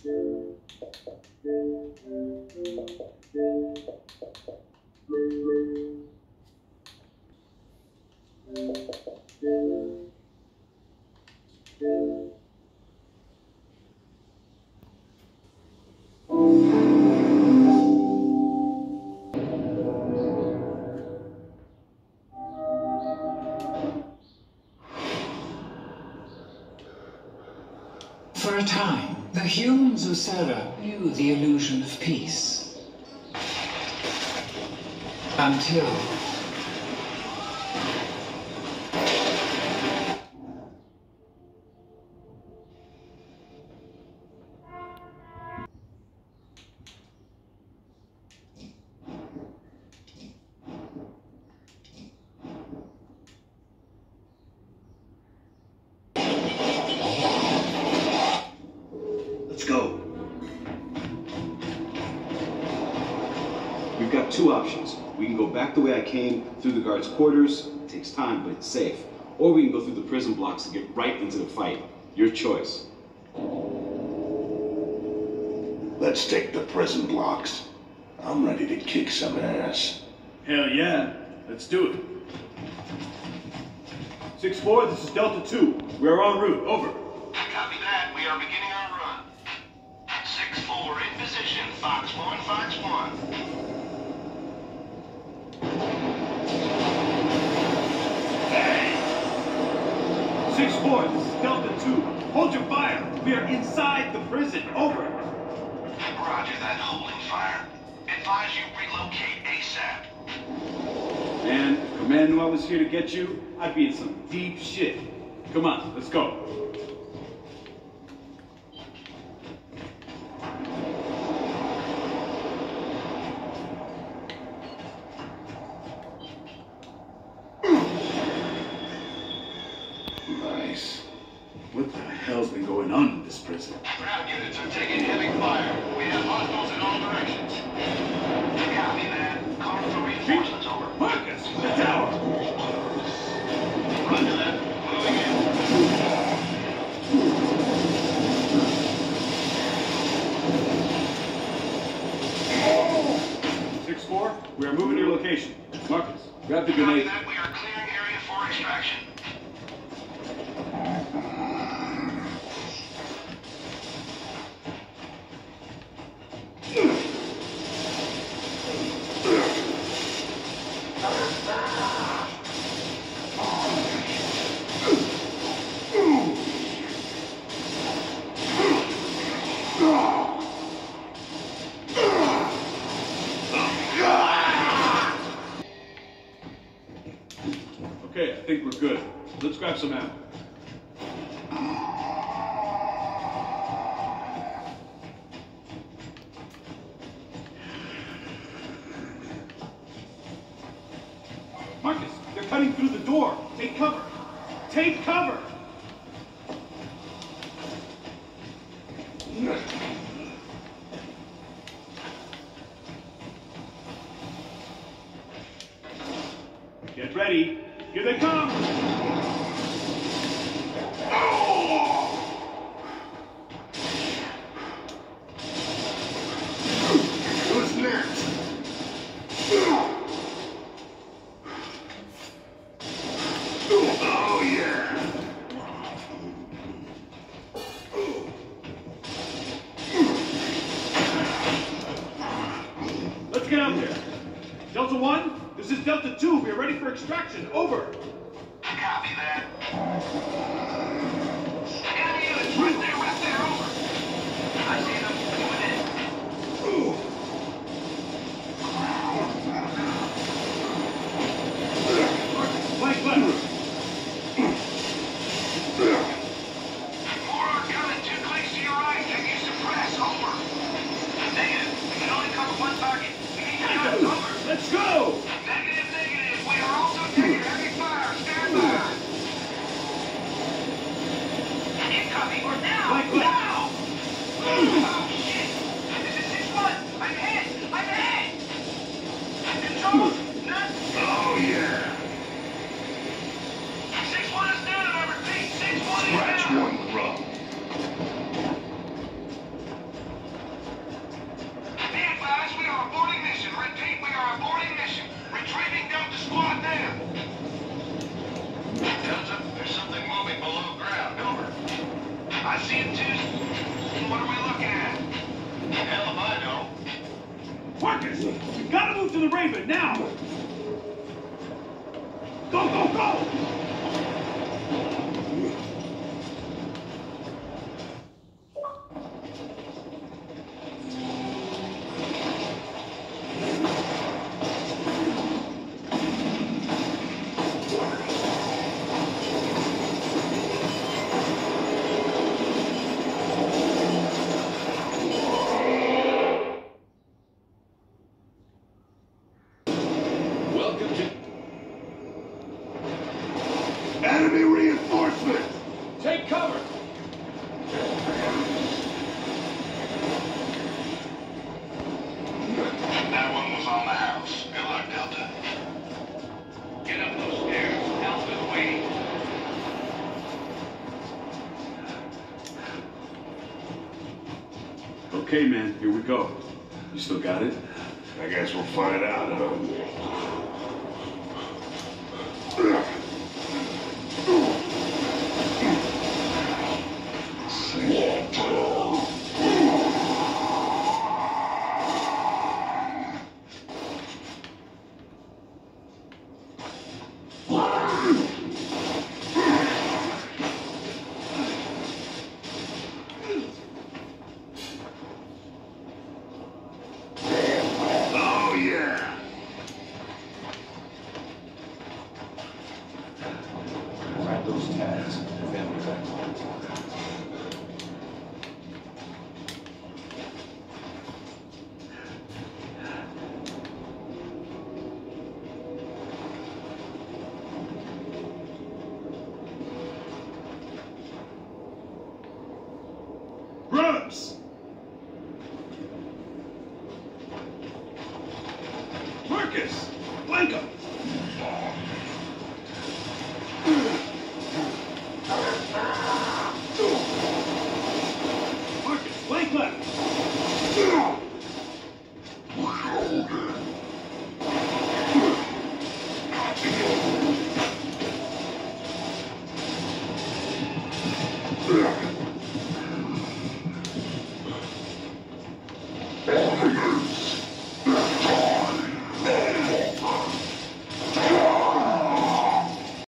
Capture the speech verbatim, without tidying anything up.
For a time, the humans of Sera knew the illusion of peace. Until... We've got two options. We can go back the way I came, through the guards' quarters. It takes time, but it's safe. Or we can go through the prison blocks and get right into the fight. Your choice. Let's take the prison blocks. I'm ready to kick some ass. Hell yeah. Let's do it. six four, this is Delta two. We're en route. Over. Copy that. We are beginning our run. six four in position. Fox one, Fox one. six four, this is Delta two. Hold your fire. We are inside the prison. Over. Roger that, holding fire. Advise you relocate ASAP. Man, if Command knew I was here to get you, I'd be in some deep shit. Come on, let's go. Nice. What the hell's been going on in this prison? Ground units are taking heavy fire. We have hostiles in all directions. Copy that. Call for reinforcements, over. Marcus, the tower! Roger that. Moving in. six four, we are moving to your location. Marcus, grab the Copy grenade. that. We are clearing area for extraction. Okay, I think we're good. Let's grab some ammo. Marcus, they're cutting through the door. Take cover. Take cover! Get ready. Here they come! Who's next? Oh, yeah! Let's get out there. Delta one, this is Delta two. We are ready for extraction. Over. Copy that. Enemy units right there, right there, over. I see them. Moving in. Flank left. More are coming. Two clicks to your right. Can you suppress? Over. Negative. We can only cover one target. We need to cut. Over. Let's go! Negative, negative. We are also taking heavy fire. Stand by. Sweeping Delta Squad there. Delta, there's something moving below ground. Over. I see it too. What are we looking at? Hell if I know. Marcus, we gotta move to the Raven now. Go, go, go! Enemy reinforcements! Take cover! That one was on the house. Good luck, Delta. Get up those stairs. Alpha's waiting. Okay, man, here we go. You still got it? I guess we'll find out, huh? Oh, yeah! Grab those tags. Family back. Grubs! Marcus! Flank him! Marcus, flank left! Ugh.